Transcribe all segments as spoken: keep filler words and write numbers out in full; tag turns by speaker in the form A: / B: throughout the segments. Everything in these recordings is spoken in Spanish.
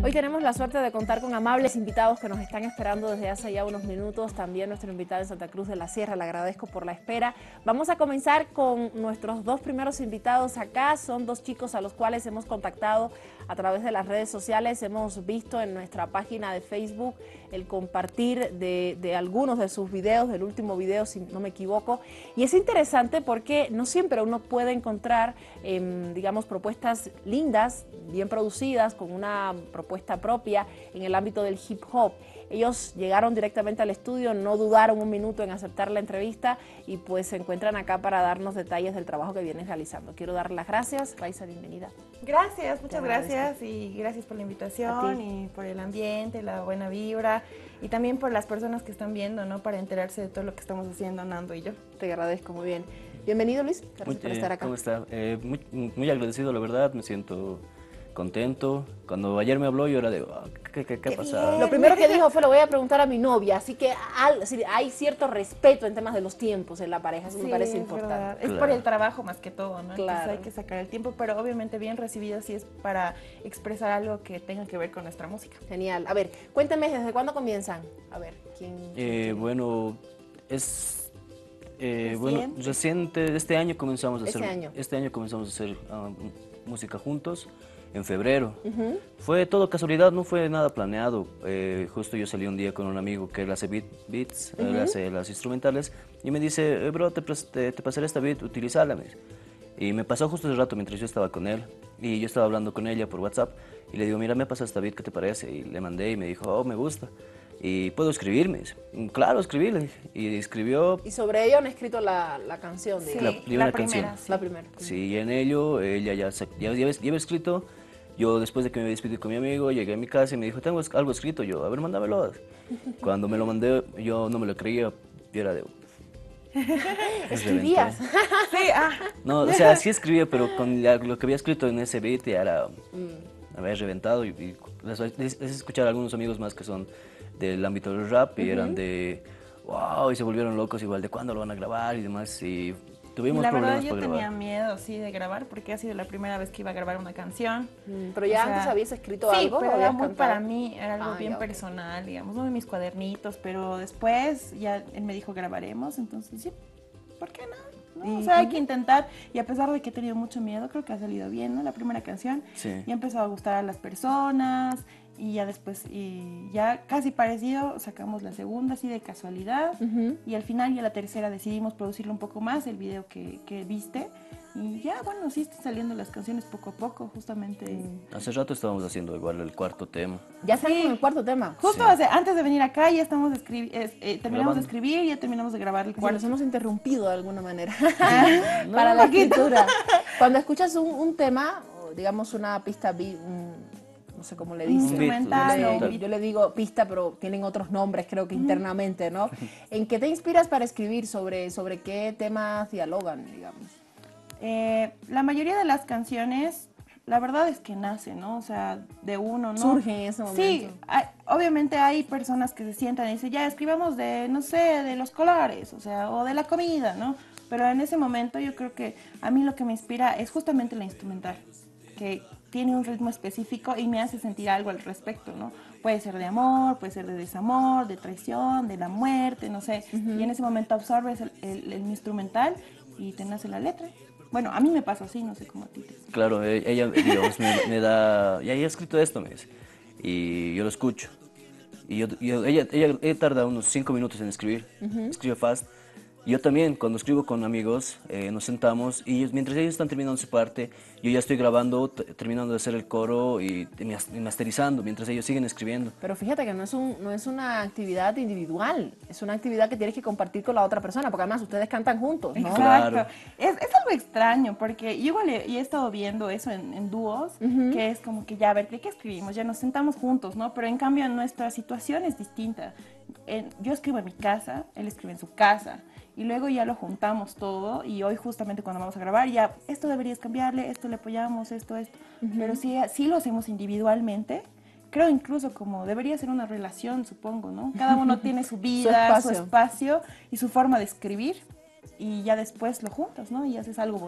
A: Hoy tenemos la suerte de contar con amables invitados que nos están esperando desde hace ya unos minutos. También nuestro invitado en Santa Cruz de la Sierra, le agradezco por la espera. Vamos a comenzar con nuestros dos primeros invitados acá. Son dos chicos a los cuales hemos contactado a través de las redes sociales. Hemos visto en nuestra página de Facebook el compartir de, de algunos de sus videos, del último video, si no me equivoco. Y es interesante porque no siempre uno puede encontrar, eh, digamos, propuestas lindas, bien producidas, con una propuesta propia en el ámbito del hip hop. Ellos llegaron directamente al estudio, no dudaron un minuto en aceptar la entrevista y pues se encuentran acá para darnos detalles del trabajo que vienen realizando. Quiero darle las gracias. Raiza, bienvenida.
B: Gracias, muchas gracias y gracias por la invitación y por el ambiente, la buena vibra y también por las personas que están viendo, ¿no? Para enterarse de todo lo que estamos haciendo Nando y yo.
A: Te agradezco, muy bien. Bienvenido, Luis. Gracias
C: muy,
A: por estar acá.
C: ¿Cómo está? Eh, muy, muy agradecido, la verdad, me siento contento. Cuando ayer me habló yo era de, oh, ¿qué, qué, qué ha pasado?
A: Lo primero que dijo fue, lo voy a preguntar a mi novia, así que al, así, hay cierto respeto en temas de los tiempos en la pareja, eso sí, me parece importante.
B: Es claro. Por el trabajo más que todo, ¿no?
A: Claro.
B: Entonces hay que sacar el tiempo, pero obviamente bien recibido si es para expresar algo que tenga que ver con nuestra música.
A: Genial. A ver, cuénteme, ¿desde cuándo comienzan? A ver, ¿quién?
C: Eh,
A: quién
C: bueno, es... Eh, bueno, reciente, este año comenzamos a hacer,
A: este año,
C: este año comenzamos a hacer uh, música juntos, en febrero. Uh-huh. Fue todo casualidad, no fue nada planeado. Eh, justo yo salí un día con un amigo que él hace beat, beats, uh-huh. él hace las instrumentales, y me dice, eh, bro, te, te, te pasaré esta beat, utilízala. Y me pasó justo ese rato mientras yo estaba con él, y yo estaba hablando con ella por WhatsApp, y le digo, mira, me pasa esta beat, ¿qué te parece? Y le mandé, y me dijo, oh, me gusta. Y puedo escribirme, claro, escribirle. Y escribió...
A: Y sobre ello han escrito la, la canción,
B: sí,
A: digamos.
C: La primera
B: la
C: canción.
B: Primera, sí.
A: La primera.
C: Sí, y en ello, ella ya, ya, ya, ya había escrito. Yo, después de que me despedí con mi amigo, llegué a mi casa y me dijo, tengo algo escrito. Yo, a ver, mándamelo. Cuando me lo mandé, yo no me lo creía. Yo era de...
A: ¿Escribías?
B: Sí, ah.
C: No, o sea, sí escribía, pero con la, lo que había escrito en ese beat ya era... Mm. Había reventado. Y, y les, les, les escuchar a algunos amigos más que son del ámbito del rap y uh-huh. eran de... Wow, y se volvieron locos igual de cuándo lo van a grabar y demás. Y tuvimos
B: la
C: problemas
B: verdad, yo
C: para
B: tenía
C: grabar.
B: miedo, sí, de grabar, porque ha sido la primera vez que iba a grabar una canción.
A: Mm, pero ya o antes sea, habías escrito
B: sí,
A: algo.
B: Sí, pero era muy
A: cantado?
B: para mí, era algo ah, bien ya, personal, okay. digamos, uno de mis cuadernitos, pero después ya él me dijo grabaremos, entonces sí, ¿por qué no? ¿no? O sea, hay que intentar, y a pesar de que he tenido mucho miedo, creo que ha salido bien, ¿no? La primera canción,
C: sí.
B: ya empezó a gustar a las personas, y ya después, y ya casi parecido, sacamos la segunda, así de casualidad, uh-huh. y al final ya la tercera decidimos producirlo un poco más, el video que, que viste, y ya, bueno, sí están saliendo las canciones poco a poco, justamente.
C: Hace rato estábamos haciendo igual el cuarto tema.
A: ¿Ya salió sí. el cuarto tema?
B: Justo sí. hace, antes de venir acá ya estamos de escribir, eh, eh, terminamos Grabando. de escribir y ya terminamos de grabar el cuarto.
A: Nos hemos interrumpido de alguna manera no, para la escritura. Cuando escuchas un, un tema, digamos una pista, un, no sé cómo le dicen.
B: Instrumental.
A: Yo, le, yo le digo pista, pero tienen otros nombres, creo que mm. internamente, ¿no? ¿En qué te inspiras para escribir? ¿Sobre, sobre qué temas dialogan, digamos?
B: Eh, la mayoría de las canciones, la verdad es que nace, ¿no? O sea, de uno, ¿no?
A: Surge en ese momento.
B: Sí, hay, obviamente hay personas que se sientan y dicen, ya, escribamos de, no sé, de los colores, o sea, o de la comida, ¿no? Pero en ese momento yo creo que a mí lo que me inspira es justamente la instrumental, que tiene un ritmo específico y me hace sentir algo al respecto, ¿no? Puede ser de amor, puede ser de desamor, de traición, de la muerte, no sé. Uh-huh. Y en ese momento absorbes el, el, el instrumental y te nace la letra. Bueno, a mí me pasa así, no sé cómo a ti te...
C: Claro, ella, digamos, me, me da... Ya he escrito esto, me dice. Y yo lo escucho. Y yo, yo, ella, ella, ella tarda unos cinco minutos en escribir. Uh-huh. Escribe fast. Yo también, cuando escribo con amigos, eh, nos sentamos y ellos, mientras ellos están terminando su parte, yo ya estoy grabando, terminando de hacer el coro y, y masterizando, mientras ellos siguen escribiendo.
A: Pero fíjate que no es, un, no es una actividad individual, es una actividad que tienes que compartir con la otra persona, porque además ustedes cantan juntos, ¿no?
B: Exacto. Claro. Es, es algo extraño, porque yo igual he, he estado viendo eso en, en dúos, uh-huh. que es como que ya, a ver, ¿qué, qué escribimos? Ya nos sentamos juntos, ¿no? Pero en cambio nuestra situación es distinta. En, yo escribo en mi casa, él escribe en su casa. Y luego ya lo juntamos todo y hoy justamente cuando vamos a grabar ya esto deberías cambiarle, esto le apoyamos, esto, esto. Uh-huh. Pero si, si lo hacemos individualmente, creo incluso como debería ser una relación, supongo, ¿no? Cada uno tiene su vida, su espacio. su espacio y su forma de escribir y ya después lo juntas, ¿no? Y haces algo bonito.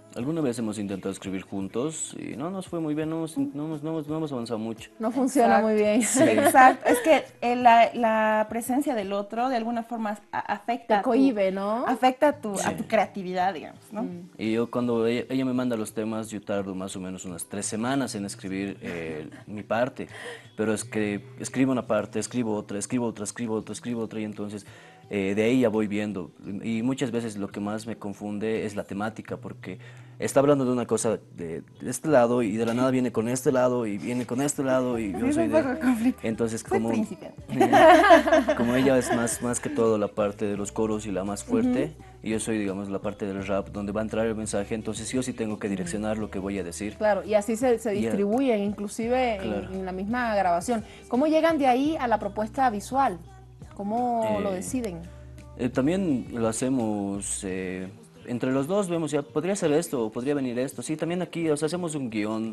C: alguna vez hemos intentado escribir juntos y no nos fue muy bien, no hemos, no hemos, no hemos, no hemos avanzado mucho.
A: No funciona
B: Exacto.
A: muy bien.
C: Sí.
B: Exacto, es que eh, la, la presencia del otro de alguna forma a- afecta
A: Te
B: a tu-
A: cohíbe, ¿no?
B: afecta a tu,
C: Sí.
B: a tu creatividad, digamos, ¿no?
A: Mm.
C: Y yo cuando ella, ella me manda los temas, yo tardo más o menos unas tres semanas en escribir eh, mi parte, pero es que escribo una parte, escribo otra, escribo otra, escribo otra, escribo otra y entonces eh, de ahí ya voy viendo. Y muchas veces lo que más me confunde es la temática, porque está hablando de una cosa de, de este lado y de la nada viene con este lado y viene con este lado y yo
B: Sí, es
C: soy
B: un
C: de...
B: poco conflicto.
C: Entonces
B: Soy
C: como,
B: principiante.
C: como ella es más, más que todo la parte de los coros y la más fuerte, y yo soy, digamos, la parte del rap donde va a entrar el mensaje, entonces yo sí tengo que direccionar lo que voy a decir.
A: Claro, y así se, se
C: Ya.
A: distribuyen, inclusive en-
C: Claro.
A: en, la misma grabación. ¿Cómo llegan de ahí a la propuesta visual? ¿Cómo
C: Eh,
A: lo deciden?
C: Eh, también lo hacemos eh, entre los dos, vemos ya, podría ser esto, o podría venir esto. Sí, también aquí, o sea, hacemos un guión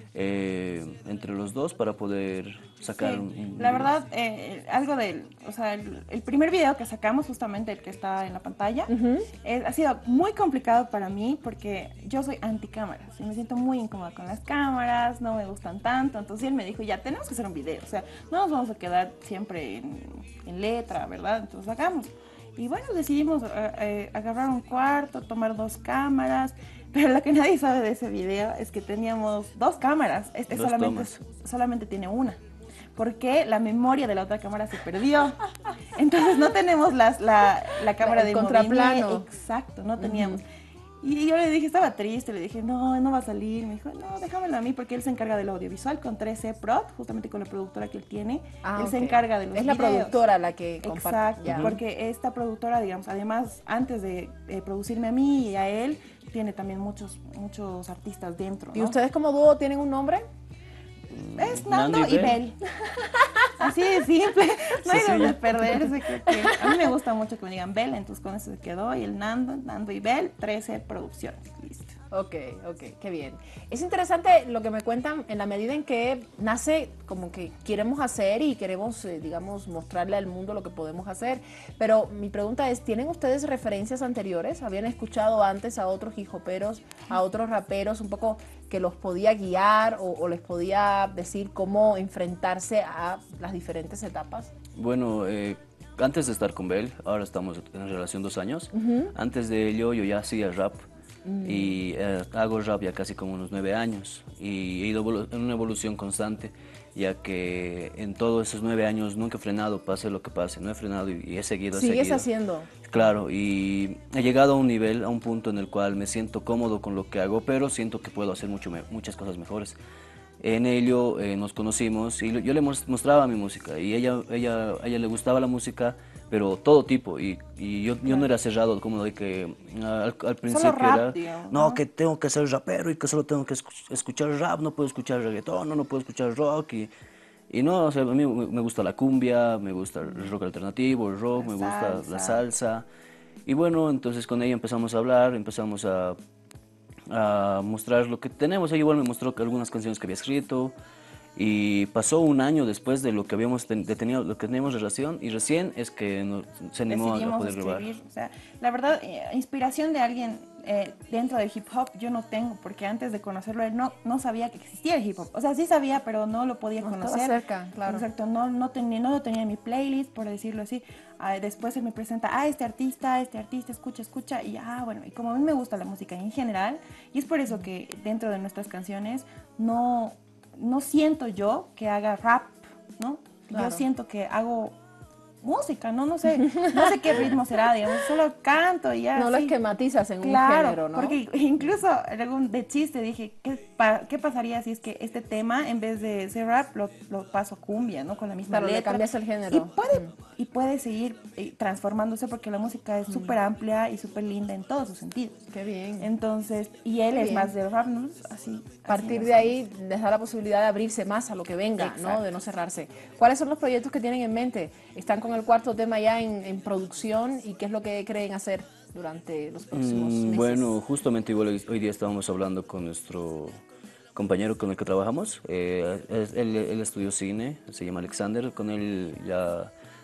C: eh, entre los dos para poder sacar
B: Sí,
C: un, un
B: la
C: video.
B: verdad, eh, algo del, o sea, el, el primer video que sacamos, justamente el que está en la pantalla, eh, ha sido muy complicado para mí porque yo soy anticámaras y me siento muy incómoda con las cámaras, no me gustan tanto, entonces él me dijo, ya, tenemos que hacer un video, o sea, no nos vamos a quedar siempre en, en letra, ¿verdad? Entonces hagamos. Y bueno, decidimos eh, eh, agarrar un cuarto, tomar dos cámaras, pero lo que nadie sabe de ese video es que teníamos dos cámaras, este
C: Dos
B: solamente,
C: tomas.
B: solamente tiene una. Porque la memoria de la otra cámara se perdió. Entonces no tenemos las, la, la cámara
A: El
B: de
A: contraplano.
B: movimiento. Exacto, no teníamos. Y yo le dije, estaba triste, le dije, no, no va a salir. Me dijo, no, déjamelo a mí porque él se encarga del audiovisual con trece Prod, justamente con la productora que él tiene.
A: Ah,
B: él se
A: ok.
B: encarga de los
A: Es la
B: videos.
A: productora la que comparte.
B: Exacto,
A: Ya.
B: porque esta productora, digamos, además, antes de eh, producirme a mí y a él, tiene también muchos, muchos artistas dentro,
A: ¿Y
B: ¿no?
A: ustedes como dúo tienen un nombre?
B: Es Nando,
C: Nando y
B: y Bel. Así de simple, no hay
C: Sí, sí,
B: donde
C: ya.
B: perderse. Creo que a mí me gusta mucho que me digan Bel, entonces con eso se quedó. Y el Nando, Nando y Bel, trece producciones. Listo.
A: Ok, ok, qué bien. Es interesante lo que me cuentan en la medida en que nace como que queremos hacer y queremos, eh, digamos, mostrarle al mundo lo que podemos hacer. Pero mi pregunta es, ¿tienen ustedes referencias anteriores? ¿Habían escuchado antes a otros hip-hoperos, a otros raperos, un poco que los podía guiar o, o les podía decir cómo enfrentarse a las diferentes etapas?
C: Bueno, eh, antes de estar con Bel, ahora estamos en relación dos años, antes de ello yo ya hacía rap. Y eh, hago rap ya casi como unos nueve años y he ido evolu- en una evolución constante, ya que en todos esos nueve años nunca he frenado, pase lo que pase, no he frenado y, y he seguido, he
A: ¿Sigues
C: seguido.
A: haciendo?
C: Claro, y he llegado a un nivel, a un punto en el cual me siento cómodo con lo que hago, pero siento que puedo hacer mucho me- muchas cosas mejores. En ello eh, nos conocimos y lo- yo le mos- mostraba mi música y ella, ella, a ella le gustaba la música, pero todo tipo. Y, y yo, yo no era cerrado como de que ah, al, al principio
B: rap,
C: era,
B: digamos,
C: no,
B: ¿no?
C: que tengo que ser rapero y que solo tengo que escu- escuchar rap, no puedo escuchar reggaetón, no, no puedo escuchar rock. Y, y no, o sea, a mí me me gusta la cumbia, me gusta el rock alternativo, el rock,
B: La
C: me gusta la
B: salsa.
C: salsa. Y bueno, entonces con ella empezamos a hablar, empezamos a a mostrar lo que tenemos. Ella igual me mostró que algunas canciones que había escrito y pasó un año después de lo que habíamos ten- de tenido, lo que teníamos relación y recién es que no- se animó a- a
B: Decidimos
C: poder grabar.
B: escribir. O sea, la verdad, eh, inspiración de alguien eh, dentro del hip hop yo no tengo, porque antes de conocerlo él no, no sabía que existía el hip hop. O sea, sí sabía, pero no lo podía
A: No estaba
B: conocer.
A: cerca, claro.
B: Exacto, no, no, tenía, no lo tenía en mi playlist, por decirlo así. Ah, después él me presenta, ah, este artista, este artista, escucha, escucha, y ah, bueno, y como a mí me gusta la música en general, y es por eso que dentro de nuestras canciones no, no siento yo que haga rap, ¿no?
A: Claro.
B: Yo siento que hago música, ¿no? No sé, no sé qué ritmo será, digamos, solo canto y ya.
A: No lo
B: sí.
A: esquematizas en
B: Claro,
A: un género, ¿no?
B: porque incluso algún de chiste dije, ¿qué, pa- qué pasaría si es que este tema, en vez de ser rap, lo, lo paso a cumbia, ¿no? Con la misma
A: Claro, le
B: letra.
A: cambias el género.
B: Y puede,
A: Mm.
B: y puede seguir eh, transformándose porque la música es súper amplia y súper linda en todos sus sentidos.
A: Qué bien.
B: Entonces, y él
A: Qué
B: es
A: bien.
B: más del rap, ¿no? Así.
A: A partir
B: así
A: de ahí les da la posibilidad de abrirse más a lo que venga, ¿no?
B: Exacto.
A: De no cerrarse. ¿Cuáles son los proyectos que tienen en mente? ¿Están con el cuarto tema ya en, en producción y qué es lo que creen hacer durante los próximos
C: Mm,
A: meses?
C: bueno, justamente igual hoy, hoy día estábamos hablando con nuestro compañero con el que trabajamos. Eh, es- él, él estudió cine, se llama Alexander. Con él ya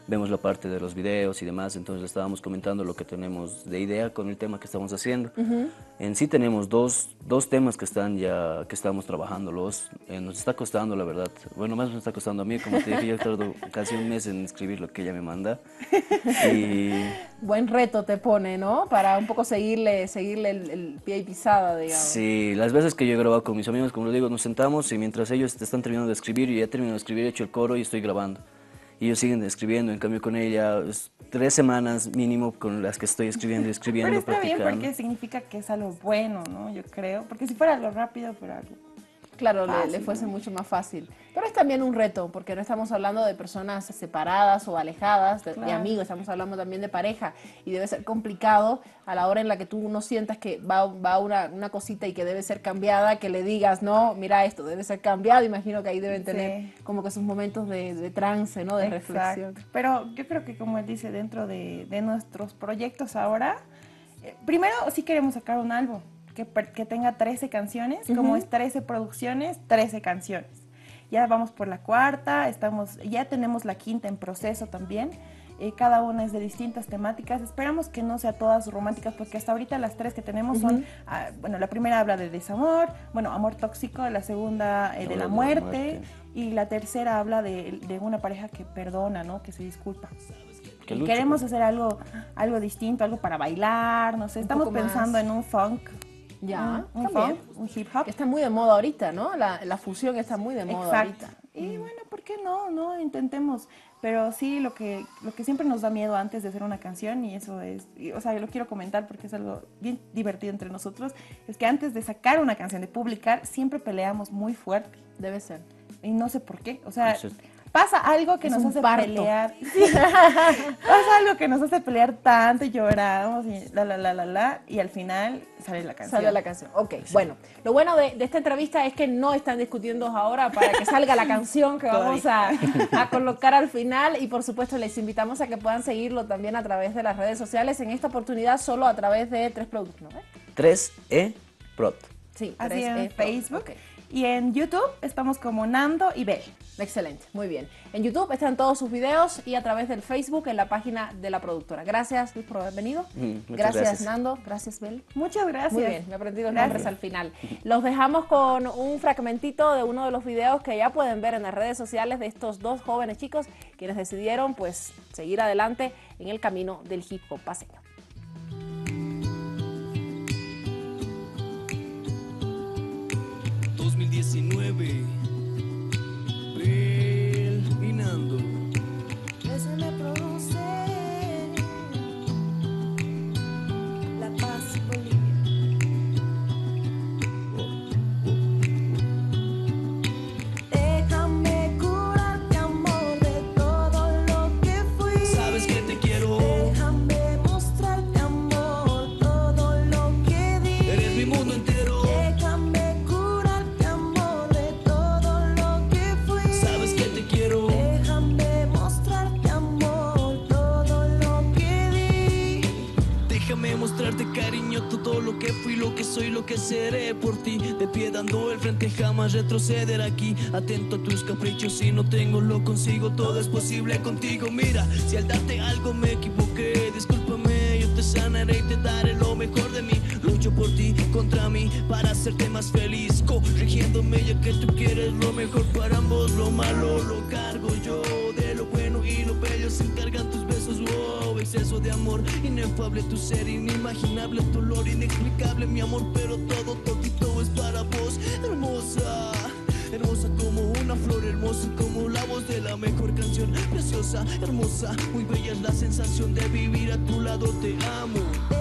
C: vemos la parte de los videos y demás, entonces le estábamos comentando lo que tenemos de idea con el tema que estamos haciendo. Uh-huh. En sí tenemos dos, dos temas que están ya, que estamos trabajándolos. Eh, nos está costando, la verdad. Bueno, más me está costando a mí, como te dije, yo tardo casi un mes en escribir lo que ella me manda. Y...
A: Buen reto te pone, ¿no? Para un poco seguirle, seguirle el, el pie y pisada, digamos.
C: Sí, las veces que yo he grabado con mis amigos, como les digo, nos sentamos y mientras ellos están terminando de escribir, yo ya termino de escribir, he hecho el coro y estoy grabando. Y ellos siguen escribiendo, en cambio con ella es tres semanas mínimo con las que estoy escribiendo y escribiendo,
B: pero está
C: practicando.
B: bien porque significa que es algo bueno, ¿no? Yo creo, porque si fuera algo rápido, fuera algo...
A: Claro,
B: fácil,
A: le, le fuese
B: ¿no?
A: mucho más fácil. Pero es también un reto, porque no estamos hablando de personas separadas o alejadas, de,
B: claro.
A: de amigos, estamos hablando también de pareja. Y debe ser complicado a la hora en la que tú no sientas que va, va una, una cosita y que debe ser cambiada, que le digas, no, mira esto, debe ser cambiado. Imagino que ahí deben tener sí. como que sus momentos de, de trance, ¿no? De
B: Exacto.
A: reflexión.
B: Pero yo creo que, como él dice, dentro de, de nuestros proyectos ahora, eh, primero sí queremos sacar un álbum. Que, que tenga trece canciones, uh-huh. como es trece producciones, trece canciones. Ya vamos por la cuarta, estamos, ya tenemos la quinta en proceso también. Eh, cada una es de distintas temáticas. Esperamos que no sea todas románticas, porque hasta ahorita las tres que tenemos uh-huh. son, ah, bueno, la primera habla de desamor, bueno, amor tóxico, la segunda eh, de la muerte, muerte, y la tercera habla de, de una pareja que perdona, ¿no? Que se disculpa. Y queremos hacer algo, algo distinto, algo para bailar, no sé, estamos pensando más en un funk.
A: Ya,
B: un, un funk, un hip hop.
A: Que está muy de moda ahorita, ¿no? La, la fusión está muy de moda
B: Exacto.
A: ahorita.
B: Y bueno, ¿por qué no? No, intentemos. Pero sí, lo que, lo que siempre nos da miedo antes de hacer una canción, y eso es, y, o sea, yo lo quiero comentar porque es algo bien divertido entre nosotros, es que antes de sacar una canción, de publicar, siempre peleamos muy fuerte.
A: Debe ser.
B: Y no sé por qué, o sea... Eso es... Pasa algo que
A: es
B: nos hace
A: parto.
B: pelear. Sí. Pasa algo que nos hace pelear tanto y lloramos y la, la, la, la, la, y al final sale la canción.
A: Sale la canción. Ok, sí. Bueno, lo bueno de, de esta entrevista es que no están discutiendo ahora para que salga la canción que vamos a, a colocar al final, y por supuesto les invitamos a que puedan seguirlo también a través de las redes sociales, en esta oportunidad solo a través de tres productos, ¿no?
C: tres E Prod.
A: Sí,
B: así
A: tres E
B: en Facebook. Okay. Y en YouTube estamos como Nando y Bel.
A: Excelente, muy bien. En YouTube están todos sus videos y a través del Facebook en la página de la productora. Gracias, Luis, por haber venido. Mm, gracias, gracias, Nando. Gracias, Bel.
B: Muchas gracias.
A: Muy bien, me aprendí los gracias. nombres al final. Los dejamos con un fragmentito de uno de los videos que ya pueden ver en las redes sociales de estos dos jóvenes chicos quienes decidieron pues seguir adelante en el camino del hip hop paseño.
D: dos mil diecinueve, Bel y Nando.
E: Ese me produce La Paz, Bolivia. Déjame curarte, amor, de todo lo que fui.
D: Sabes que te quiero.
E: Déjame mostrarte, amor, todo lo que di.
D: Eres mi mundo entero.
E: Déjame curarte, amor, de todo lo que fui.
D: Sabes que te quiero.
E: Déjame mostrarte, amor, todo lo que di.
D: Déjame mostrarte, cariño, todo lo que fui, lo que soy, lo que seré por ti. De pie dando el frente, jamás retroceder aquí. Atento a tus caprichos, si no tengo lo consigo. Todo es posible contigo, mira. Si al darte algo me equivoqué, discúlpame, yo te sanaré y te daré lo mejor de mí. Lucho por ti, contra mí, para hacerte más feliz. Corrigiéndome ya que tú quieres lo mejor para ambos. Lo malo lo cargo yo, de lo bueno y lo bello se encargan tus besos. Wow, exceso de amor, inefable tu ser, inimaginable tu olor, inexplicable mi amor. Pero todo, todito es para vos, hermosa. Hermosa como una flor, hermosa como la voz de la mejor canción. Preciosa, hermosa, muy bella es la sensación de vivir a tu lado, te amo.